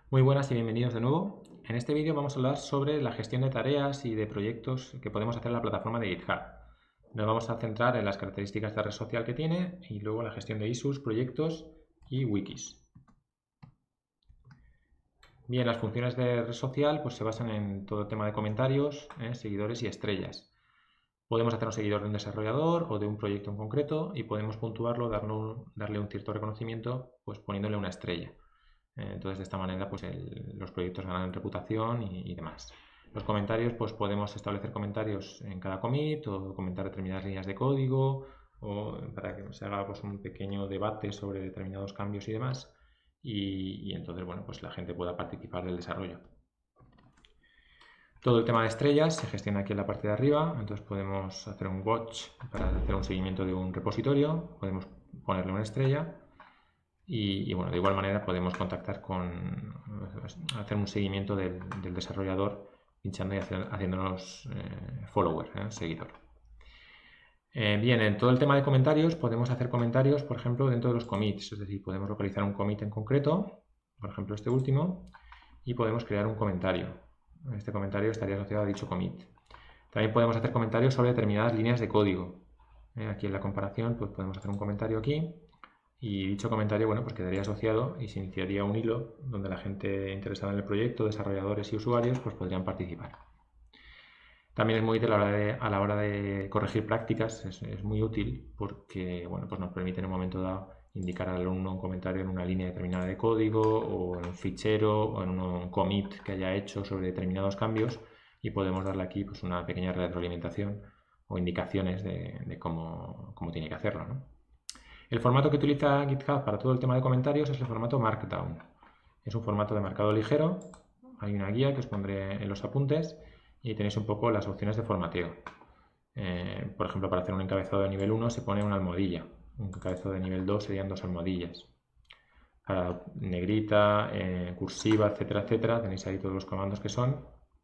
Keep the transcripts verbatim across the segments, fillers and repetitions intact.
Muy buenas y bienvenidos de nuevo. En este vídeo vamos a hablar sobre la gestión de tareas y de proyectos que podemos hacer en la plataforma de GitHub. Nos vamos a centrar en las características de red social que tiene y luego la gestión de issues, proyectos y wikis. Bien, las funciones de red social pues, se basan en todo el tema de comentarios, ¿eh? seguidores y estrellas. Podemos hacer un seguidor de un desarrollador o de un proyecto en concreto y podemos puntuarlo, darle un, darle un cierto reconocimiento pues, poniéndole una estrella. Entonces, de esta manera, pues el, los proyectos ganan reputación y, y demás. Los comentarios, pues podemos establecer comentarios en cada commit o comentar determinadas líneas de código o para que se haga pues, un pequeño debate sobre determinados cambios y demás. Y, y entonces, bueno, pues la gente pueda participar del desarrollo. Todo el tema de estrellas se gestiona aquí en la parte de arriba, entonces podemos hacer un watch para hacer un seguimiento de un repositorio, podemos ponerle una estrella. Y, y, bueno, de igual manera podemos contactar con, hacer un seguimiento del, del desarrollador pinchando y hacer, haciéndonos eh, follower, eh, seguidor. Eh, bien, en todo el tema de comentarios podemos hacer comentarios, por ejemplo, dentro de los commits, es decir, podemos localizar un commit en concreto, por ejemplo este último, y podemos crear un comentario. Este comentario estaría asociado a dicho commit. También podemos hacer comentarios sobre determinadas líneas de código. Eh, aquí en la comparación pues podemos hacer un comentario aquí. Y dicho comentario, bueno, pues quedaría asociado y se iniciaría un hilo donde la gente interesada en el proyecto, desarrolladores y usuarios, pues podrían participar. También es muy útil a la hora de, a la hora de corregir prácticas, es, es, muy útil porque, bueno, pues nos permite en un momento dado indicar al alumno un comentario en una línea determinada de código o en un fichero o en un commit que haya hecho sobre determinados cambios y podemos darle aquí pues una pequeña retroalimentación o indicaciones de, de cómo, cómo tiene que hacerlo, ¿no? El formato que utiliza GitHub para todo el tema de comentarios es el formato Markdown. Es un formato de marcado ligero. Hay una guía que os pondré en los apuntes y tenéis un poco las opciones de formateo. Eh, por ejemplo, para hacer un encabezado de nivel uno se pone una almohadilla. Un encabezado de nivel dos serían dos almohadillas. Para negrita, eh, cursiva, etcétera, etcétera, tenéis ahí todos los comandos que son.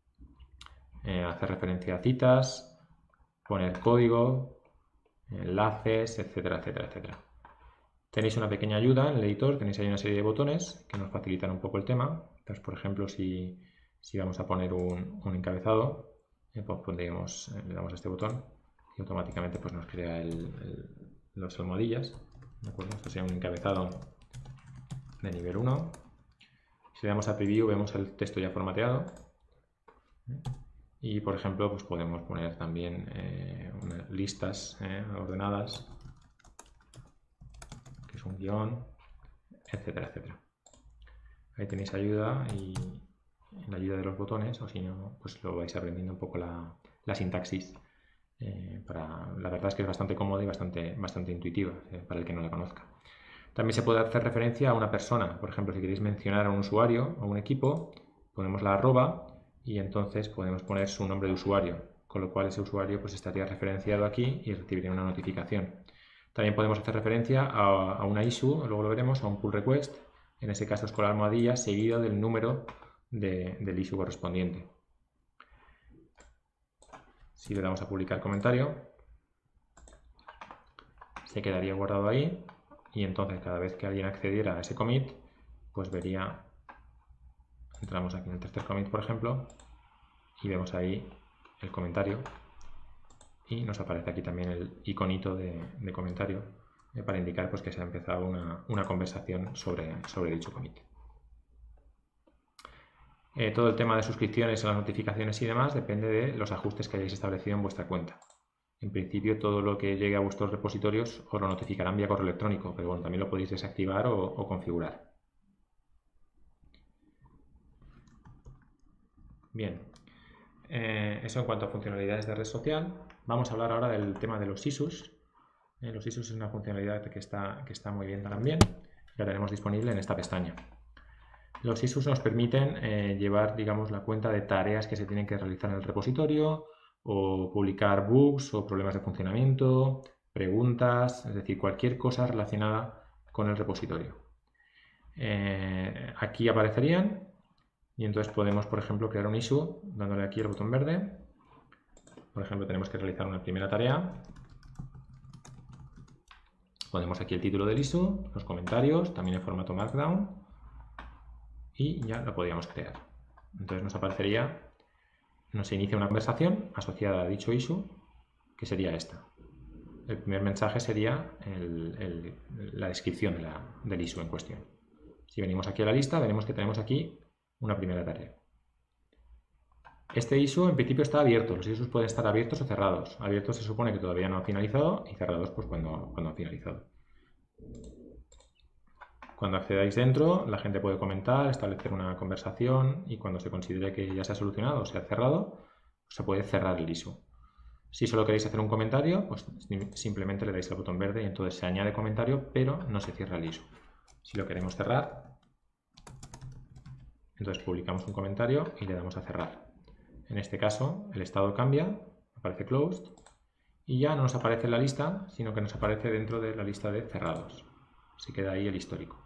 Eh, hacer referencia a citas, poner código, enlaces, etcétera, etcétera, etcétera. Tenéis una pequeña ayuda en el editor, tenéis ahí una serie de botones que nos facilitan un poco el tema. Entonces, por ejemplo, si, si vamos a poner un, un encabezado, eh, pues pondríamos, eh, le damos a este botón y automáticamente pues, nos crea el, el, los almohadillas. ¿De acuerdo? Esto sería un encabezado de nivel uno. Si le damos a preview vemos el texto ya formateado. Y, por ejemplo, pues podemos poner también eh, unas listas eh, ordenadas, un guión, etcétera, etcétera. Ahí tenéis ayuda y la ayuda de los botones, o si no, pues lo vais aprendiendo un poco la, la sintaxis. Eh, para, la verdad es que es bastante cómoda y bastante, bastante intuitiva eh, para el que no la conozca. También se puede hacer referencia a una persona. Por ejemplo, si queréis mencionar a un usuario o un equipo, ponemos la arroba y entonces podemos poner su nombre de usuario, con lo cual ese usuario pues estaría referenciado aquí y recibiría una notificación. También podemos hacer referencia a, a una issue, luego lo veremos, a un pull request, en ese caso es con la almohadilla seguido del número de, del issue correspondiente. Si le damos a publicar comentario, se quedaría guardado ahí y entonces cada vez que alguien accediera a ese commit, pues vería, entramos aquí en el tercer commit por ejemplo, y vemos ahí el comentario y nos aparece aquí también el iconito de, de comentario eh, para indicar pues, que se ha empezado una, una conversación sobre, sobre dicho commit. Eh, todo el tema de suscripciones a las notificaciones y demás depende de los ajustes que hayáis establecido en vuestra cuenta. En principio todo lo que llegue a vuestros repositorios os lo notificarán vía correo electrónico, pero bueno, también lo podéis desactivar o, o configurar. Bien, eh, eso en cuanto a funcionalidades de red social. Vamos a hablar ahora del tema de los issues. Eh, los issues es una funcionalidad que está, que está muy bien también. La tenemos disponible en esta pestaña. Los issues nos permiten eh, llevar, digamos, la cuenta de tareas que se tienen que realizar en el repositorio o publicar bugs o problemas de funcionamiento, preguntas, es decir, cualquier cosa relacionada con el repositorio. Eh, aquí aparecerían y entonces podemos, por ejemplo, crear un issue dándole aquí el botón verde. Por ejemplo, tenemos que realizar una primera tarea. Ponemos aquí el título del issue, los comentarios, también en formato Markdown. y ya lo podríamos crear. Entonces nos aparecería, nos inicia una conversación asociada a dicho issue, que sería esta. El primer mensaje sería el, el, la descripción de la, del issue en cuestión. Si venimos aquí a la lista, veremos que tenemos aquí una primera tarea. Este issue en principio está abierto. Los issues pueden estar abiertos o cerrados. Abiertos se supone que todavía no ha finalizado y cerrados pues cuando, cuando ha finalizado. Cuando accedáis dentro, la gente puede comentar, establecer una conversación y cuando se considere que ya se ha solucionado o se ha cerrado, pues se puede cerrar el issue. Si solo queréis hacer un comentario, pues simplemente le dais al botón verde y entonces se añade comentario, pero no se cierra el issue. Si lo queremos cerrar, entonces publicamos un comentario y le damos a cerrar. En este caso, el estado cambia, aparece closed y ya no nos aparece en la lista, sino que nos aparece dentro de la lista de cerrados. Se queda ahí el histórico.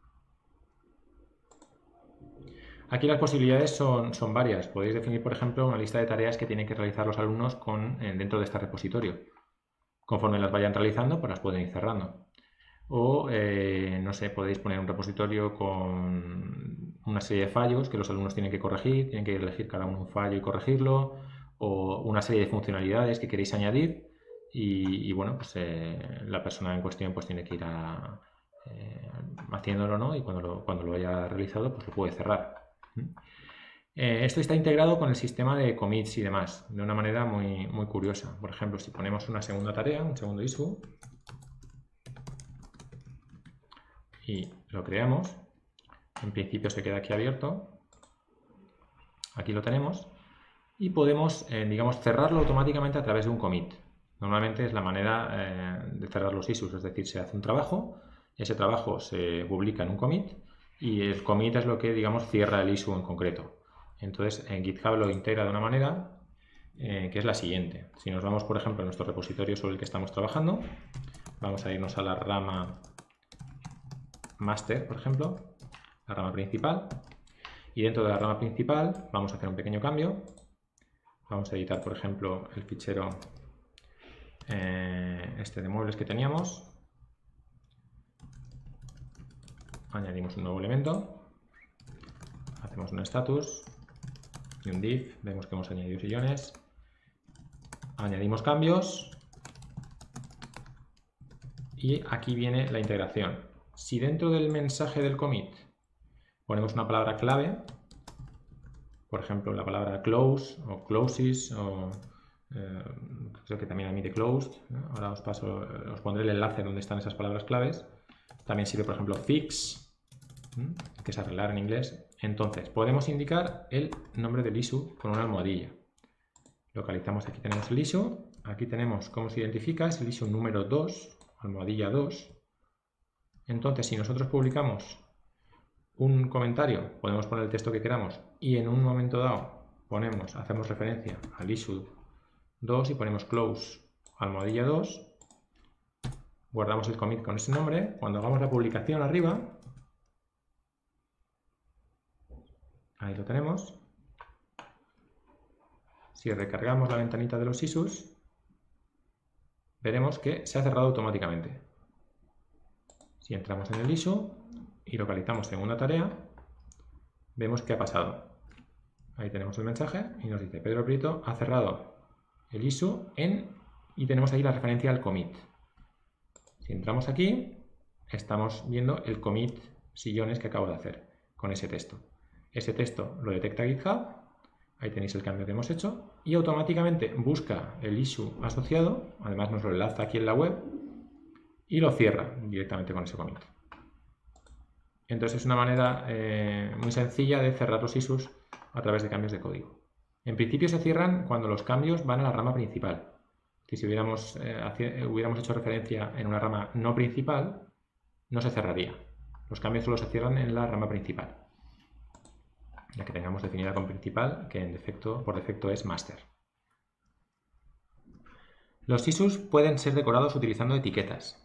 Aquí las posibilidades son, son varias. Podéis definir, por ejemplo, una lista de tareas que tienen que realizar los alumnos con, eh, dentro de este repositorio. Conforme las vayan realizando, pues las pueden ir cerrando. O, eh, no sé, podéis poner un repositorio con una serie de fallos que los alumnos tienen que corregir, tienen que elegir cada uno un fallo y corregirlo, o una serie de funcionalidades que queréis añadir y, y bueno, pues eh, la persona en cuestión pues tiene que ir a, eh, haciéndolo, ¿no? Y cuando lo, cuando lo haya realizado, pues lo puede cerrar. Eh, esto está integrado con el sistema de commits y demás, de una manera muy, muy curiosa. Por ejemplo, si ponemos una segunda tarea, un segundo issue, y lo creamos, en principio se queda aquí abierto, aquí lo tenemos, y podemos, eh, digamos, cerrarlo automáticamente a través de un commit. Normalmente es la manera eh, de cerrar los issues, es decir, se hace un trabajo, ese trabajo se publica en un commit, y el commit es lo que, digamos, cierra el issue en concreto. Entonces, en GitHub lo integra de una manera eh, que es la siguiente. Si nos vamos, por ejemplo, a nuestro repositorio sobre el que estamos trabajando, vamos a irnos a la rama master, por ejemplo, la rama principal, y dentro de la rama principal vamos a hacer un pequeño cambio. Vamos a editar, por ejemplo, el fichero eh, este de muebles que teníamos. Añadimos un nuevo elemento, hacemos un status y un div, vemos que hemos añadido sillones, añadimos cambios y aquí viene la integración. Si dentro del mensaje del commit ponemos una palabra clave, por ejemplo la palabra close o closes, o eh, creo que también admite closed, ¿no? Ahora os paso, os pondré el enlace donde están esas palabras claves. También sirve, por ejemplo, fix, que es arreglar en inglés. Entonces, podemos indicar el nombre del issue con una almohadilla. Localizamos, aquí tenemos el issue, aquí tenemos cómo se identifica, es el issue número dos, almohadilla dos. Entonces, si nosotros publicamos un comentario, podemos poner el texto que queramos y en un momento dado ponemos, hacemos referencia al issue dos y ponemos close almohadilla dos, guardamos el commit con ese nombre. Cuando hagamos la publicación arriba, ahí lo tenemos. Si recargamos la ventanita de los issues, veremos que se ha cerrado automáticamente. Si entramos en el issue y localizamos segunda tarea, vemos que ha pasado. Ahí tenemos el mensaje y nos dice Pedro Prieto ha cerrado el issue en, y tenemos ahí la referencia al commit. Si entramos aquí, estamos viendo el commit sillones que acabo de hacer con ese texto. Ese texto lo detecta GitHub, ahí tenéis el cambio que hemos hecho, y automáticamente busca el issue asociado, además nos lo enlaza aquí en la web, y lo cierra directamente con ese commit. Entonces es una manera eh, muy sencilla de cerrar los issues a través de cambios de código. En principio se cierran cuando los cambios van a la rama principal. Si hubiéramos, eh, hubiéramos hecho referencia en una rama no principal, no se cerraría. Los cambios solo se cierran en la rama principal, la que tengamos definida como principal, que en defecto, por defecto es master. Los issues pueden ser decorados utilizando etiquetas.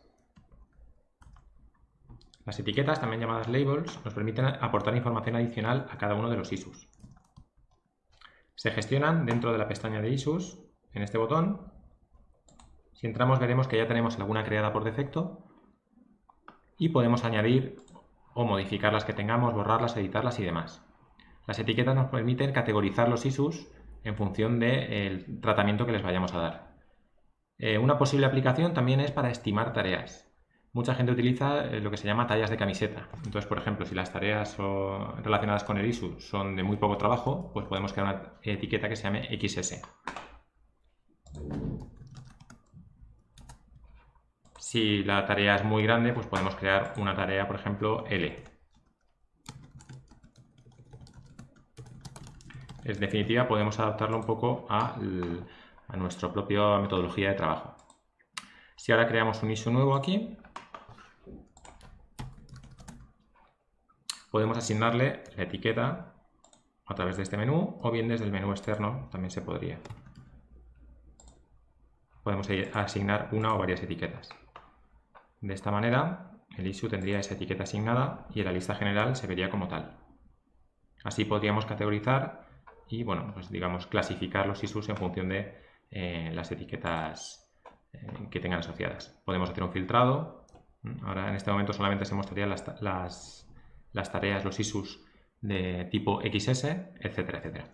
Las etiquetas, también llamadas labels, nos permiten aportar información adicional a cada uno de los issues. Se gestionan dentro de la pestaña de issues, en este botón. Si entramos veremos que ya tenemos alguna creada por defecto y podemos añadir o modificar las que tengamos, borrarlas, editarlas y demás. Las etiquetas nos permiten categorizar los issues en función del tratamiento que les vayamos a dar. Eh, una posible aplicación también es para estimar tareas. Mucha gente utiliza eh, lo que se llama tallas de camiseta. Entonces, por ejemplo, si las tareas o, relacionadas con el issue son de muy poco trabajo, pues podemos crear una etiqueta que se llame equis ese. Si la tarea es muy grande, pues podemos crear una tarea, por ejemplo, ele. En definitiva, podemos adaptarlo un poco a, a nuestra propia metodología de trabajo. Si ahora creamos un issue nuevo aquí, podemos asignarle la etiqueta a través de este menú o bien desde el menú externo también se podría. Podemos asignar una o varias etiquetas. De esta manera, el issue tendría esa etiqueta asignada y en la lista general se vería como tal. Así podríamos categorizar y, bueno, pues digamos, clasificar los issues en función de eh, las etiquetas eh, que tengan asociadas. Podemos hacer un filtrado. Ahora, en este momento, solamente se mostrarían las, las, las tareas, los issues de tipo equis ese, etcétera, etcétera.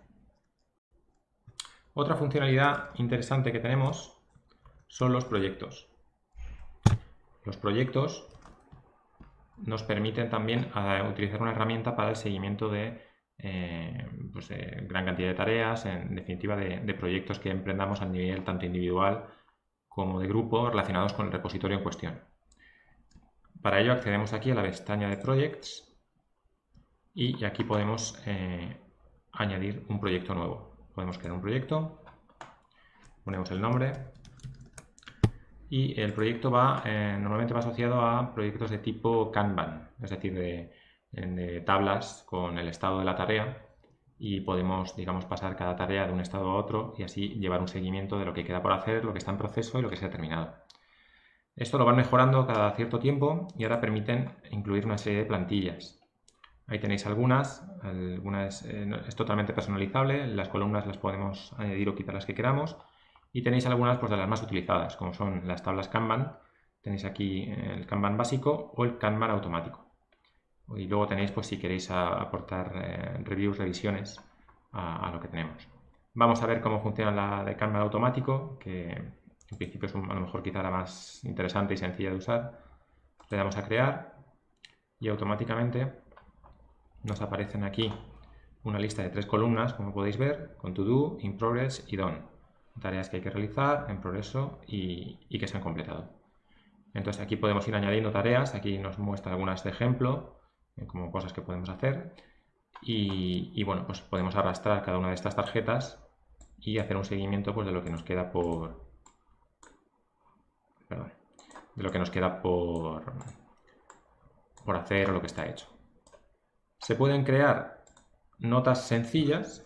Otra funcionalidad interesante que tenemos son los proyectos. Los proyectos nos permiten también uh, utilizar una herramienta para el seguimiento de eh, pues, eh, gran cantidad de tareas, en definitiva de, de proyectos que emprendamos a nivel tanto individual como de grupo relacionados con el repositorio en cuestión. Para ello accedemos aquí a la pestaña de Projects y aquí podemos eh, añadir un proyecto nuevo. Podemos crear un proyecto, ponemos el nombre. Y el proyecto va, eh, normalmente va asociado a proyectos de tipo Kanban, es decir, de, de tablas con el estado de la tarea y podemos, digamos, pasar cada tarea de un estado a otro y así llevar un seguimiento de lo que queda por hacer, lo que está en proceso y lo que se ha terminado. Esto lo van mejorando cada cierto tiempo y ahora permiten incluir una serie de plantillas. Ahí tenéis algunas, algunas eh, es totalmente personalizable, las columnas las podemos añadir o quitar las que queramos. Y tenéis algunas pues, de las más utilizadas, como son las tablas Kanban. Tenéis aquí el Kanban básico o el Kanban automático. Y luego tenéis, pues si queréis a, aportar eh, reviews, revisiones a, a lo que tenemos. Vamos a ver cómo funciona la de Kanban automático, que en principio es un, a lo mejor quizá la más interesante y sencilla de usar. Le damos a crear y automáticamente nos aparecen aquí una lista de tres columnas, como podéis ver, con To Do, In Progress y Done. Tareas que hay que realizar, en progreso y, y que se han completado. Entonces aquí podemos ir añadiendo tareas, aquí nos muestra algunas de ejemplo, eh, como cosas que podemos hacer y, y bueno, pues podemos arrastrar cada una de estas tarjetas y hacer un seguimiento pues, de lo que nos queda por perdón, de lo que nos queda por, por hacer o lo que está hecho. Se pueden crear notas sencillas.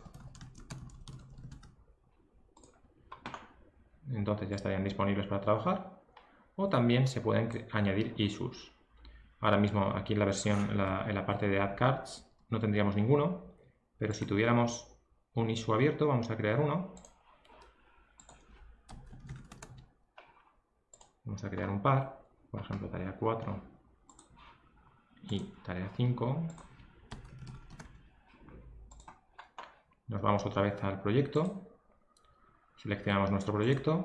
Entonces ya estarían disponibles para trabajar, o también se pueden añadir issues. Ahora mismo aquí en la versión, en la, en la parte de Add Cards, no tendríamos ninguno, pero si tuviéramos un issue abierto, vamos a crear uno. Vamos a crear un par, por ejemplo tarea cuatro y tarea cinco. Nos vamos otra vez al proyecto. Seleccionamos nuestro proyecto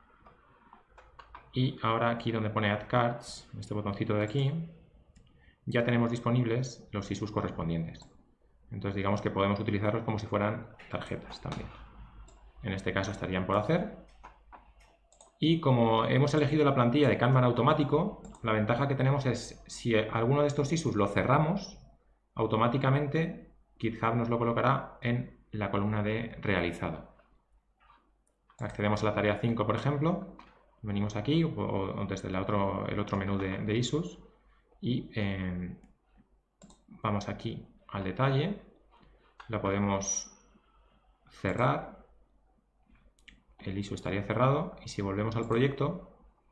y ahora aquí donde pone Add Cards, este botoncito de aquí, ya tenemos disponibles los issues correspondientes. Entonces digamos que podemos utilizarlos como si fueran tarjetas también. En este caso estarían por hacer. Y como hemos elegido la plantilla de Kanban automático, la ventaja que tenemos es si alguno de estos issues lo cerramos, automáticamente GitHub nos lo colocará en la columna de realizado. Accedemos a la tarea cinco, por ejemplo, venimos aquí o, o desde el otro, el otro menú de, de issues y eh, vamos aquí al detalle, la podemos cerrar, el issue estaría cerrado y si volvemos al proyecto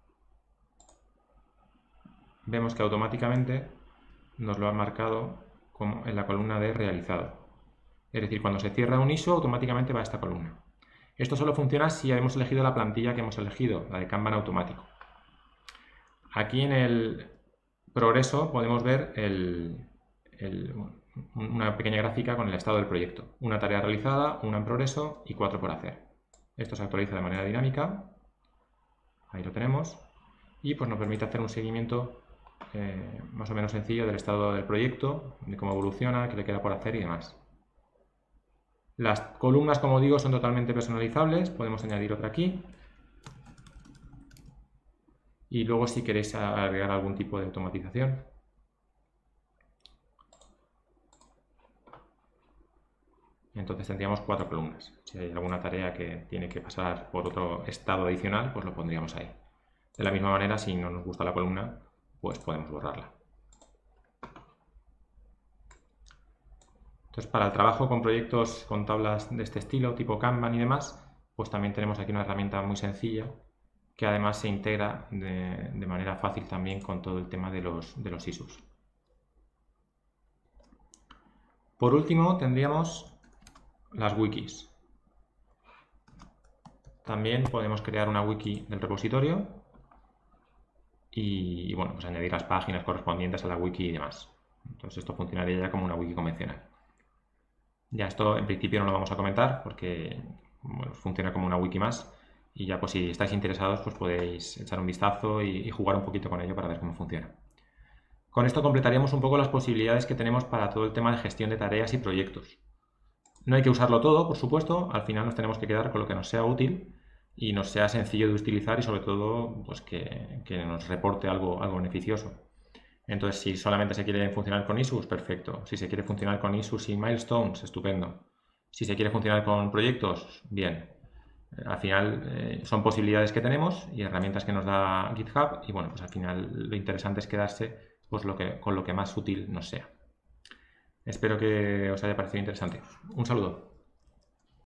vemos que automáticamente nos lo ha marcado como en la columna de realizado. Es decir, cuando se cierra un issue automáticamente va a esta columna. Esto solo funciona si hemos elegido la plantilla que hemos elegido, la de Kanban automático. Aquí en el progreso podemos ver el, el, una pequeña gráfica con el estado del proyecto. Una tarea realizada, una en progreso y cuatro por hacer. Esto se actualiza de manera dinámica. Ahí lo tenemos. Y pues nos permite hacer un seguimiento eh, más o menos sencillo del estado del proyecto, de cómo evoluciona, qué le queda por hacer y demás. Las columnas, como digo, son totalmente personalizables. Podemos añadir otra aquí. Y luego si queréis agregar algún tipo de automatización. Entonces tendríamos cuatro columnas. Si hay alguna tarea que tiene que pasar por otro estado adicional, pues lo pondríamos ahí. De la misma manera, si no nos gusta la columna, pues podemos borrarla. Entonces, para el trabajo con proyectos con tablas de este estilo, tipo Kanban y demás, pues también tenemos aquí una herramienta muy sencilla que además se integra de, de manera fácil también con todo el tema de los, de los issues. Por último, tendríamos las wikis. También podemos crear una wiki del repositorio y, y bueno, pues añadir las páginas correspondientes a la wiki y demás. Entonces esto funcionaría ya como una wiki convencional. Ya esto en principio no lo vamos a comentar porque bueno, funciona como una wiki más y ya pues si estáis interesados pues podéis echar un vistazo y, y jugar un poquito con ello para ver cómo funciona. Con esto completaríamos un poco las posibilidades que tenemos para todo el tema de gestión de tareas y proyectos. No hay que usarlo todo, por supuesto, al final nos tenemos que quedar con lo que nos sea útil y nos sea sencillo de utilizar y sobre todo pues que, que nos reporte algo, algo beneficioso. Entonces, si solamente se quiere funcionar con issues, perfecto. Si se quiere funcionar con issues y milestones, estupendo. Si se quiere funcionar con proyectos, bien. Al final eh, son posibilidades que tenemos y herramientas que nos da GitHub y bueno, pues al final lo interesante es quedarse pues, lo que, con lo que más útil nos sea. Espero que os haya parecido interesante. Un saludo.